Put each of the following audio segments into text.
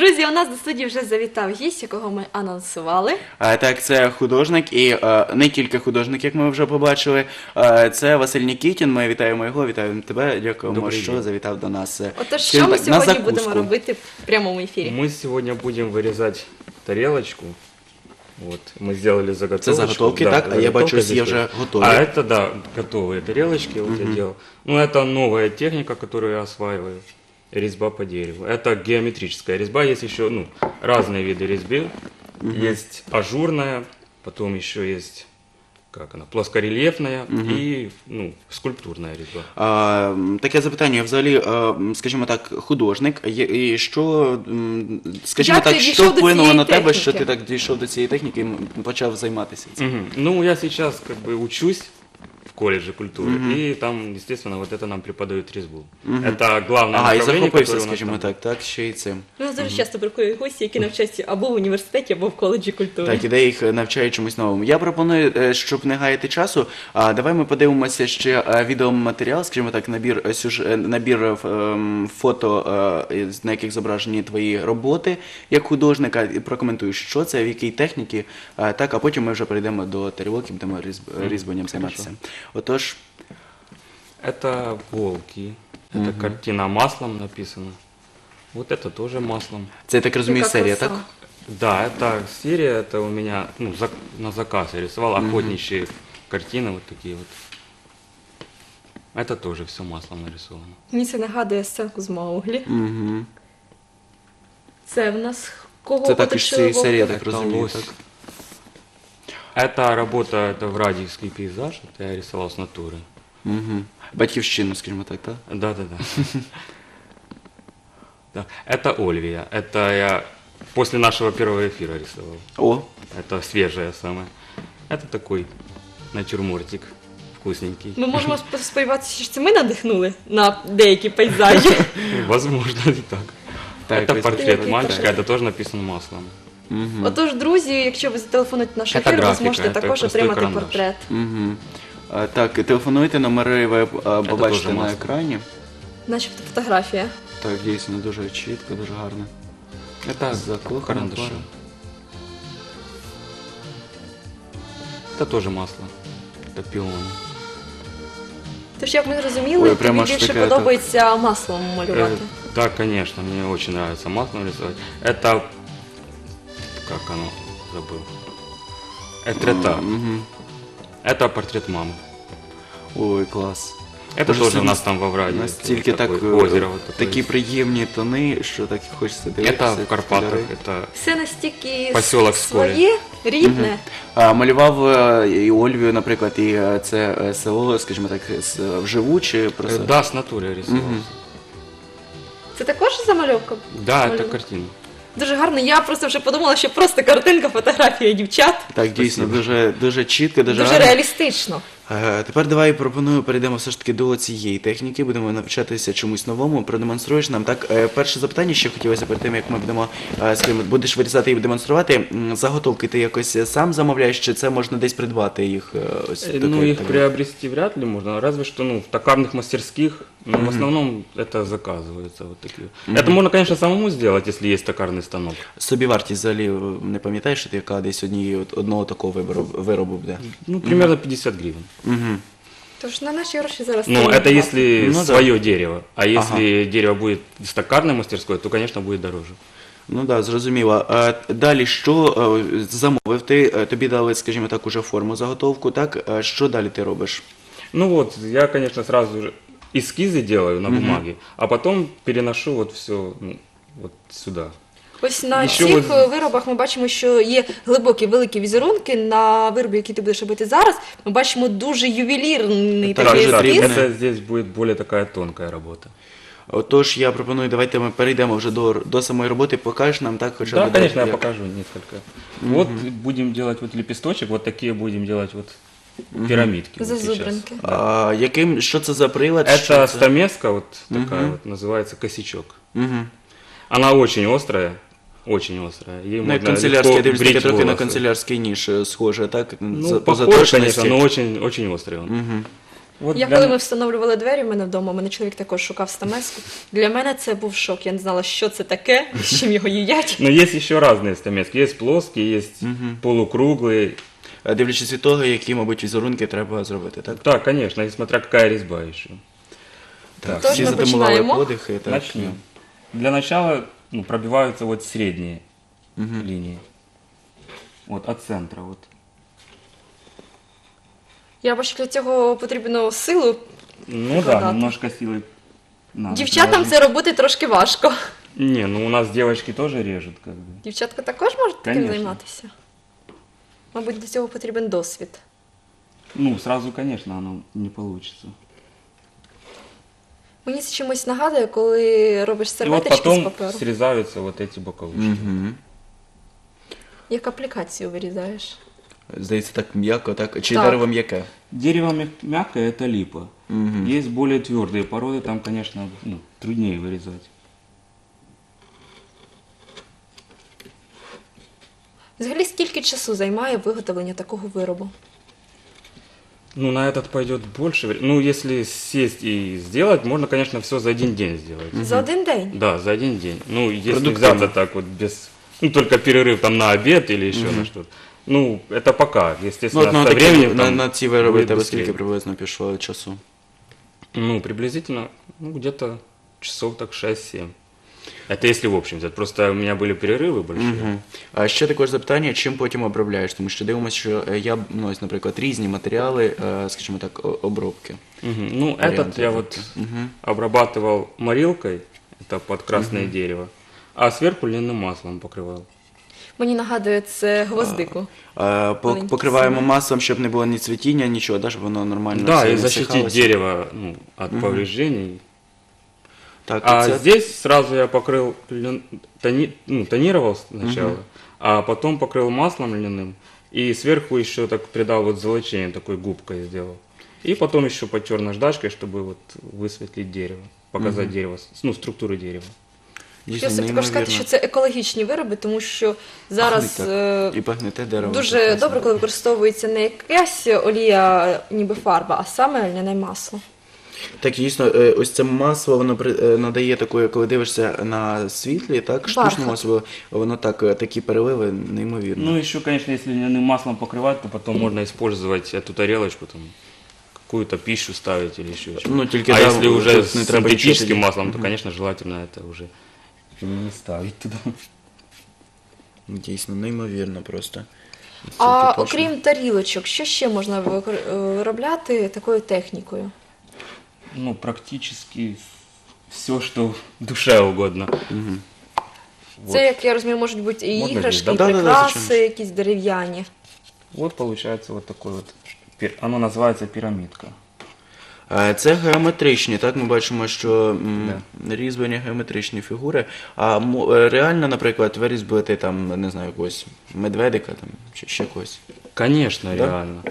Друзі, у нас до студії вже завітав гість, якого ми анонсували. Так, це художник і не тільки художник, як ми вже побачили. Це Василь Нікітін. Ми вітаємо його, вітаємо тебе. Дякуємо, що завітав до нас. Отож, що ми сьогодні будемо робити в прямому ефірі? Мы сегодня будем вырезать тарелочку. Вот, мы сделали заготовочку. Це заготовки, так? А я бачу, є вже готові. А это, да, готовые тарелочки вот я делал. Ну, это новая техника, которую я осваиваю. Резьба по дереву. Это геометрическая резьба. Есть еще, разные виды резьбы. Есть ажурная, потом еще есть, плоскорельефная и, скульптурная резьба. Таке запитання, взагалі, скажімо так, художник, і що, скажімо так, що вплинуло на тебе, що ти так дійшов до цієї техніки і почав займатися цим? Ну, я сейчас учусь в колледже культуры, и там, естественно, вот это нам преподают резьбу. Это главное направление, і захопився, которое у нас скажімо там. так, ще й цим. У нас дуже часто приходять гості, які навчаються або в університеті, або в коледжі культури. Так, і де їх навчають чомусь новому. Я пропоную, щоб не гаяти часу, давай ми подивимося ще відеоматеріал, скажімо так, набір фото, на яких зображені твої роботи як художника, і прокоментуєш, що це, в якій техніці, так, а потім ми вже перейдемо до тарілок і будемо різьбленням займатися. Отож. Это волки, это картина маслом написана. Вот это тоже маслом. Це, я так розумію, серія, так? Да, это серия, это у меня на заказ я рисовал охотничьи картины вот такие вот. Это тоже все маслом нарисовано. Мені це нагадує сценку з Мауглі. Угу. Це в нас кого Це також цієї серії, я так Это розумію, лось. так? Эта работа, это Врадиевский пейзаж, это я рисовал с натуры. Угу. Батьківщину, скажімо так, так? Да. Да. Это Ольвия, это я после нашего первого эфира рисовал. О, Это свежая самая. Это такой натюрмортик вкусненький. Ми можемо сподіватися, що це ми надихнули на деякі пейзажі. Возможно, и так. Так, Это ось портрет такий мальчика, портрет. это тоже написано маслом. Отож, друзі, якщо ви зателефонуєте наш Це ефір, ви графіка, зможете це також простий отримати карандаш. портрет. Угу. Так, телефонуйте, номери ви побачите теж на масло. екрані. Начебто фотографія. Так, дійсно, дуже чітко, дуже гарно. Это Закохана карандаши. пара. Это тоже масло. Это пионы. Тож, як ми зрозуміли, Ой, прямо тобі аж більше таке, подобається маслом малювати. Да, конечно, мне очень нравится маслом рисовать. Это, как оно, забыл. Это Это портрет мамы. Ой, клас. Это Дуже тоже у сильно- нас там во Враді. Настільки так, озеро. Вот такое такі есть. приємні тони, що так хочеться дивитися. Это в Карпатах, кольори. это Все настільки Посілок своє, рідне. Малював і Ольвію, наприклад, і це село, скажімо так, вживу, чи просто? да, с натуры я рисовал. Це також замальовка? Да, Малюнок? это картина. Дуже гарно. Я просто вже подумала, що просто картинка, фотографія дівчат. Так, дійсно, дуже, дуже чітко, дуже Дуже гарно. реалістично. Тепер давай пропоную, перейдемо все ж таки до цієї техніки, будемо навчатися чомусь новому, продемонструєш нам. Так, перше запитання ще хотілося перед тим, як ми будемо, скажімо, будеш вирізати і демонструвати. Заготовки ти якось сам замовляєш, чи це можна десь придбати їх? Ось Их приобрести вряд ли можно, разве что в токарных мастерских, но в основном это заказывается вот такие. Это можно, конечно, самому сделать, если есть токарный станок. Собівартість взагалі не пам'ятаєш, яка десь одного такого виробу буде? Примерно 50 гривен. Угу. Тож на наші гроші зараз Но стоїть это багато. если Ну да. свое дерево. А если дерево будет с токарной мастерской, то, конечно, будет дороже. Ну так, да, зрозуміло. Далі, що замовив ти? Тобі дали, скажімо так, уже форму заготовку, так? Що далі ти робиш? Ну вот, я, конечно, сразу же эскизы делаю на бумаге, а потом переношу вот все вот сюда. Ось на Ще цих ось- виробах ми бачимо, що є глибокі, великі візерунки. На виробі, який ти будеш робити зараз, ми бачимо дуже ювелірний Так, такий так, ескіз. это здесь будет более такая тонкая работа. Отож, я пропоную, давайте ми перейдемо вже до самої роботи, покажеш нам, так? Хоча Да, б, конечно, я як- покажу несколько. Вот будем делать вот лепесточек, вот такие будем делать вот пирамидки. вот сейчас. Зазубринки. Що це за прилад? Это Що це? стамеска, вот такая вот, называется косячок. Мгм. Она очень острая, очень острая. Ей Ну, як можно канцелярський, я легко дивлюсь, таке брить трохи на волосы. канцелярський ніж схоже, так? Ну, По похож, заточеності. конечно, но очень, очень острый он. Мгм. Вот Я для- коли ми встановлювали двері в мене вдома, мене чоловік також шукав стамеску. Для мене це був шок. Я не знала, що це таке, з чим його їдять. Но есть еще разные стамески. Есть плоские, есть полукруглые. Дивлячись від того, які, мабуть, візерунки треба зробити, так? Да, конечно, и смотря какая резьба еще. Так, Тож всі ми затимували починаємо. подихи. Так. Начнем. Для начала пробиваются вот средние линии. Вот от центра. Вот. Я бачу, для цього потрібно силу. Ну да, Прикладати. немножко силы надо Дівчатам приложить. це робити трошки важко. Не, ну у нас девочки тоже режут, как бы. Дівчатка також можуть таким Конечно. займатися. Мабуть, для цього потрібен досвід. Ну, сразу, конечно, оно не получится. Мені це чимось нагадує, коли робиш И вот серветочки з потом паперу. срезаются вот эти боковушки. Мгм. Як аплікацію вирізаєш. Здається, так м'яко, так? Чи Так. дерево м'яке? Дерево мягкое это липа. Есть более твердые породы, там, конечно, труднее вырезать. Взагалі, скільки часу займає виготовлення такого виробу? Ну, на этот пойдет больше времени. Ну, если сесть и сделать, можно, конечно, все за один день сделать. За один день? Да, за один день. Ну, если Продуктивно. взяться так вот без... Ну, только перерыв там на обед или еще на что-то. Ну, это пока. Ну, Естественно, от на, со такі, временем там на ці вироби будет тебе быстрее. скільки приблизно пішло часу? Ну, приблизительно, где-то часов так 6-7. Это если в общем взять. Просто у меня были перерывы большие. Мгм. А ще також запитання, чим потім обробляєш? Тому що дивимося, що ну, ось, наприклад, різні матеріали, скажімо так, обробки. Ну, Варианты этот я вот обрабатывал морилкой, это под красное дерево, а сверху льняным маслом покрывал. Мені нагадує це гвоздику. Маленькі Покриваємо сіни. маслом, щоб не було ні цвітіння, нічого, да, щоб воно нормально Да, все и не защитить всихалося. дерево от повреждений. Так, А це... здесь сразу я покрыл, тонировал сначала, а потом покрыл маслом льняным, и сверху еще так придал вот золочение, такой губкой сделал. И потом еще потер наждачкой, чтобы вот высветлить дерево, показать дерево, ну, структуру дерева. Дійсно, Я також сказати, що це екологічні вироби, тому що зараз Пахне так. І пахне те дерево. дуже прекрасно. добре, коли використовується не якась олія, ніби фарба, а саме льняне масло. Так, дійсно, ось це масло, воно надає такої, коли дивишся на світлі, так, штучне Бархат. масло, воно так, такі переливи, неймовірно. Ну, еще, конечно, если льняным маслом покрывать, то потом можно использовать эту тарелочку, там, какую-то пищу ставить или еще что-то. Ну, только а да, если уже тут с не треба нічого синтетическим тоді. маслом, то, конечно, желательно это уже не ставить туда. Дійсно, неймовірно просто. А Це точно. окрім тарілочок, що ще можна виробляти такою технікою? Ну, практически все, что душе угодно. Вот. Це, як я розумію, можуть бути і Можна іграшки, здесь, і да? Да-да-да, прикраси, звичайно. якісь дерев'яні. Вот получается вот такой вот, оно называется пирамидка. Це геометричні, так, ми бачимо, що різьблені геометричні фігури, а реально, наприклад, вирізбити там, не знаю, якогось медведика там, чи ще когось. Конечно, Да? реально.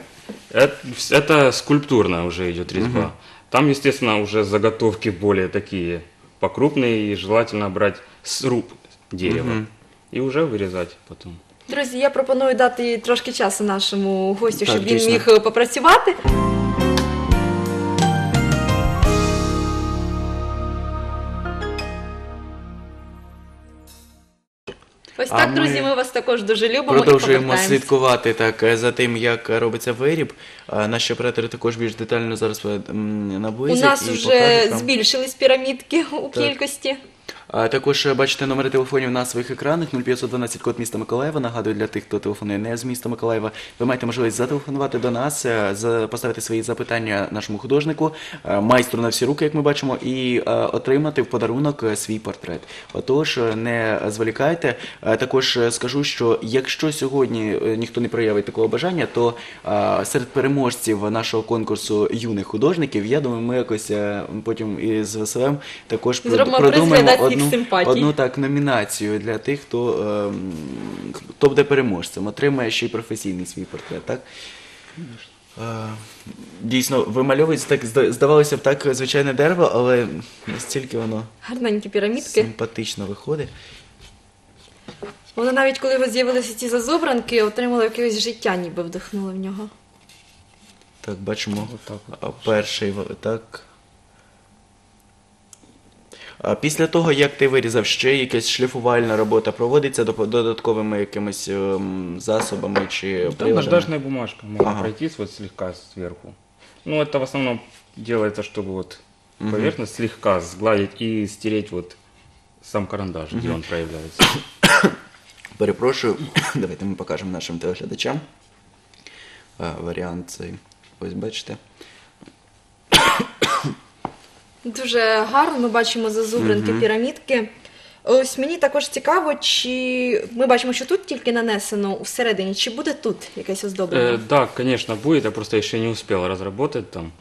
Это скульптурная уже идет резьба. Там, естественно, уже заготовки более такие покрупные, и желательно брать сруб дерева и уже вырезать потом. Друзі, я пропоную дати трошки часу нашому гостю, Так, щоб він дійсно. міг попрацювати. Ось А так, ми друзі, ми вас також дуже любимо і Продовжуємо повертаємось. слідкувати так за тим, як робиться виріб. Наші оператори також більш детально зараз У наблизять нас і вже покажуть вам. збільшились пірамідки у кількості. Також бачите номери телефонів на своїх екранах 0512 код міста Миколаєва. Нагадую, для тих, хто телефонує не з міста Миколаєва, ви маєте можливість зателефонувати до нас, поставити свої запитання нашому художнику, майстру на всі руки, як ми бачимо, і отримати в подарунок свій портрет. Отож, не зволікайте. Також скажу, що якщо сьогодні ніхто не проявить такого бажання, то серед переможців нашого конкурсу юних художників, я думаю, ми якось потім із Василем також Зробимо приз продумаємо глядацьких симпатій. одну так номінацію для тих, хто буде переможцем, отримає ще й професійний свій портрет, так? Дійсно, вимальовується так, здавалося б, так звичайне дерево, але настільки воно Гарненькі пірамідки. симпатично виходить. Воно навіть коли з'явилися ці зазубранки, отримало якесь життя, ніби вдихнуло в нього. Так, бачимо так перший, так. А після того, як ти вирізав, ще якась шліфувальна робота проводиться додатковими якимись засобами чи Там приладами? наждачная бумажка, можно Ага. пройтись вот слегка сверху. Ну, это в основном делается, чтобы вот поверхность слегка сгладить и стереть вот сам карандаш, где он проявляется. Перепрошую, давайте ми покажемо нашим телеглядачам. Варіант цей. Ось бачите. Дуже гарно, ми бачимо зазубринки, пірамідки. Ось мені також цікаво, чи ми бачимо, що тут тільки нанесено всередині, чи буде тут якесь оздоблення? Да, конечно, будет. Я просто еще не успел разработать там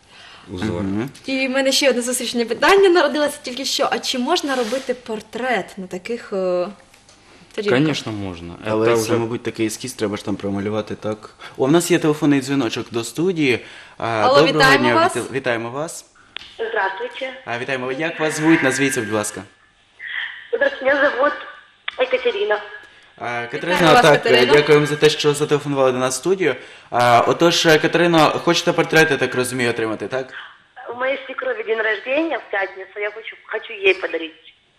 узор. І в мене ще одне зустрічне питання народилося тільки що. А чи можна робити портрет на таких тарілках? Конечно, можно. Але Это це, уже мабуть, такий ескіз, треба ж там промалювати так. О, в нас є телефонний дзвіночок до студії. Алло, вітаємо вас. Вітаємо вас. Здравствуйте. Вітаємо. Як вас звуть? Назвіться, будь ласка. Здравствуйте, меня зовут Екатерина. Катерина, вас, так, Катерино. дякуємо за те, що зателефонували до нас в студію. Отож, Катерино, хочете портрет, я так розумію, отримати, так? У моей свекрови день рождения в пятницу, я хочу ей подарить.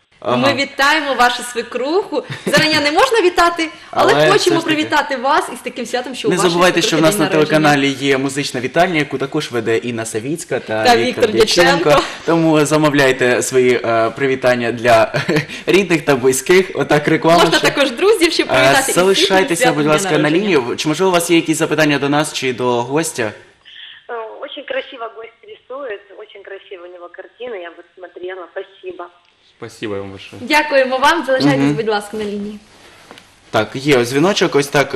Ми вітаємо вашу свекруху. Зарані не можна вітати, але Але все хочемо ж таки. привітати вас із таким святом, що у Не вашої забувайте, що в свекрухи нас на день народження. телеканалі є музична вітальня, яку також веде Інна Савіцька та Та Віктор Віктор Дяченко. Дяченко. Тому замовляйте свої привітання для рідних та близьких. Отак реклама. Можна також друзів, щоб привітати. із світлим Залишайтеся, святом будь дня ласка, на народження. лінію. Чи можливо у вас є якісь запитання до нас чи до гостя? Очень красиво гость рисует, очень красивые у него картины, я вот смотрела, спасибо. спасибо вам большое. Дякуємо вам. Залишайтесь, будь ласка, на лінії. Так, є ось дзвіночок, ось так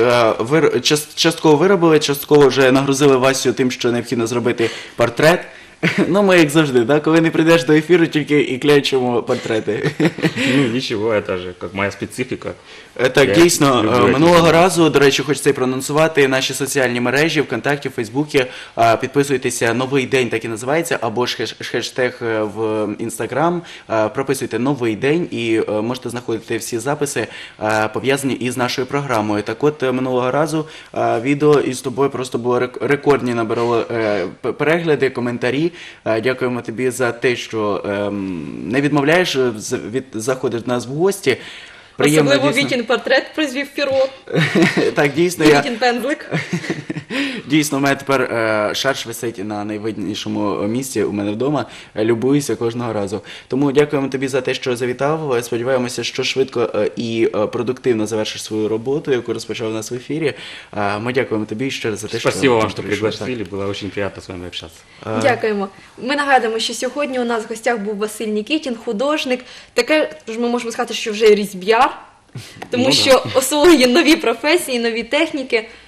частково виробили, частково вже нагрузили Васю тим, що необхідно зробити портрет. Ну, ми як завжди, да? Коли не прийдеш до ефіру, тільки і клеючимо портрети. Ну, ничего, это же как моя специфика. Так, Я дійсно, люблю минулого ці разу, до речі, хочеться і проанонсувати наші соціальні мережі, ВКонтакті, Фейсбуці. Підписуйтеся «Новий день», так і називається, або ж хештег в Інстаграм. Прописуйте «Новий день» і можете знаходити всі записи, пов'язані із нашою програмою. Так от, минулого разу відео із тобою просто було рекордні, набирало перегляди, коментарі. Дякуємо тобі за те, що не відмовляєш, заходиш до нас в гості. Приємно, Особливо дійсно. Вікін портрет призвів перо. Так, дійсно, я... Вікін пензлик. Дійсно, у мене тепер шарш висить на найвиднішому місці у мене вдома. Любуюся кожного разу. Тому дякуємо тобі за те, що завітав. Сподіваємося, що швидко і продуктивно завершиш свою роботу, яку розпочав у нас в ефірі. Ми дякуємо тобі ще раз за те, Спасибо вам, що что прийшов. пригласили. Было очень приятно с вами общаться. Дякуємо. Ми нагадуємо, що сьогодні у нас в гостях був Василь Нікітін, художник. Таке ж ми можемо сказати, що вже різьб'яр, тому Ну, да. що освоює нові професії, нові техніки.